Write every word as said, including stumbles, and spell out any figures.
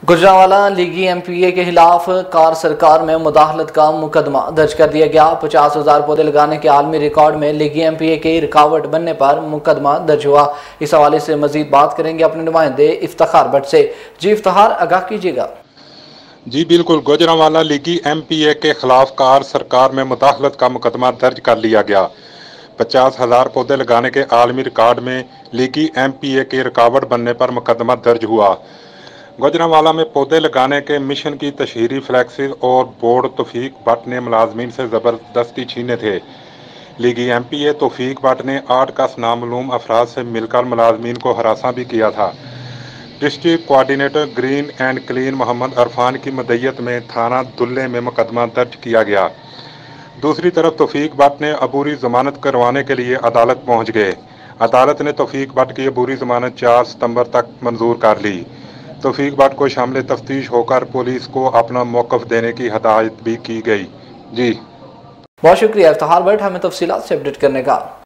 गुजरांवाला लीगी M P ए के खिलाफ कार सरकार में मुदाखलत का मुकदमा दर्ज कर दिया गया। पचास हजार पौधे लगाने के आलमी रिकॉर्ड में लीगी एम पी ए की रुकावट बनने पर मुकदमा दर्ज हुआ। इस हवाले से मजीद बात करेंगे अपने नुमाइंदे इफ्तिखार भट्ट से। जी इफ्तिखार, आगाह कीजिएगा। जी बिल्कुल, गुजरांवाला लीगी एम पी ए के खिलाफ कार सरकार में मुदाखलत का मुकदमा दर्ज कर लिया गया। पचास हजार पौधे लगाने के आलमी रिकॉर्ड में लीगी एम पी ए की रुकावट बनने पर मुकदमा दर्ज हुआ। गुजरांवाला में पौधे लगाने के मिशन की तशहीरी फ्लैक्सेस और बोर्ड तौफीक भट्ट ने मुलाजमीन से ज़बरदस्ती छीने थे। लीगी M P A Taufiq Bhatt ने आठ का नामालूम अफराद से मिलकर मुलाजमीन को हरासा भी किया था। District coordinator green and clean Mohammad Arfan की मदय्यत में थाना दुल्ले में मुकदमा दर्ज किया गया। दूसरी तरफ तौफीक भट्ट ने अबूरी जमानत करवाने के लिए अदालत पहुंच गए। अदालत ने तौफीक भट्ट की अबूरी जमानत चार सितंबर तक मंजूर कर ली। तौफीक भट्ट को शामिल तफ्तीश होकर पुलिस को अपना मौक़िफ़ देने की हदायत भी की गई। जी बहुत शुक्रिया इफ्तिखार भट्ट, हमें तफसीलात से अपडेट करने का।